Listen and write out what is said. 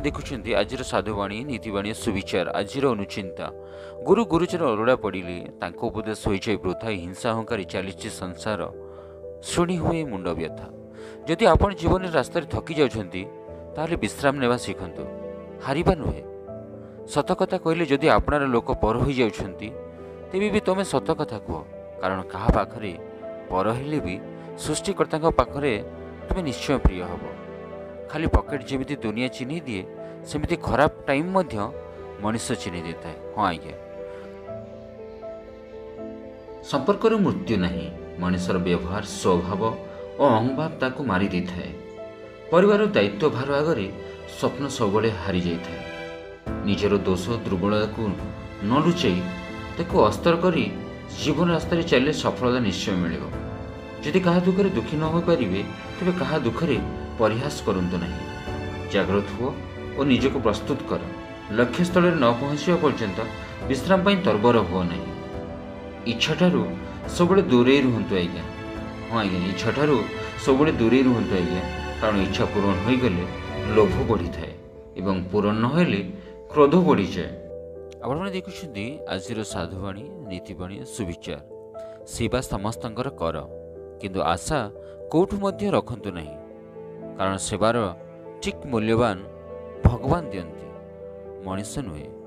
देखुं आज साधुवाणी नीतिवाणी सुविचार आज अनुचिंता गुरु गुरुजन अरुड़ा पड़े उपदेश हो जाए वृथा हिंसा अहंकारी चली संसार शुणी हुए मुंड व्यथा। जदि आपण जीवन रास्त थकी जाऊँच विश्राम नेवा शिखु हारिबा नुहे। सत कथा कहले जदि आपणार लोक पर हो जाउछंती तेबे भी तुम सत कथा कह, कारण कहा पाखरे पर हेले भी सृष्टिकर्ता पाखरे तुम निश्चय प्रिय हब। खाली पकेट जमी दुनिया चिन्ह दिए सेमती खराब टाइम मनुष्य चिन्ह दे था। हाँ आज्ञा, संपर्कर मृत्यु नहीं, मनुष्यर व्यवहार स्वभाव और अहंभाव ताकू मारी दे था। परिवार दायित्व भार आगे स्वप्न सब हारी जाए। निजर दोष दुर्बलता को न लुचाई ताकू अस्तर करी जीवन रास्तार चलिए सफलता निश्चय मिल। जदि कहा दुखे दुखी न हो पारे तेरे कहा दुखे परिहास करंतु नहीं। जागृत हुओ और निजक प्रस्तुत कर। लक्ष्य स्थल न पहुँचा पर्यंत विश्राम पाई तरबर हुओ नहीं। इच्छा ठारू सब दूरे रुहतु आज्ञा। हाँ आज्ञा, इच्छा ठारू सब दूरे रुहतु आज्ञा, कारण इच्छा पूरण हो गले लोभ बढ़ी थाए एवं पूरण न होले क्रोध बढ़ी जाए। आपण देखुं आज साधुवाणी नीतिवाणी सुविचार सेवा समस्तंकर कर, किंतु आशा कोठू मध्य रखंतु नहीं, कारण सेवार ठीक मूल्यवान भगवान दियंती, मनुष्य नुहे।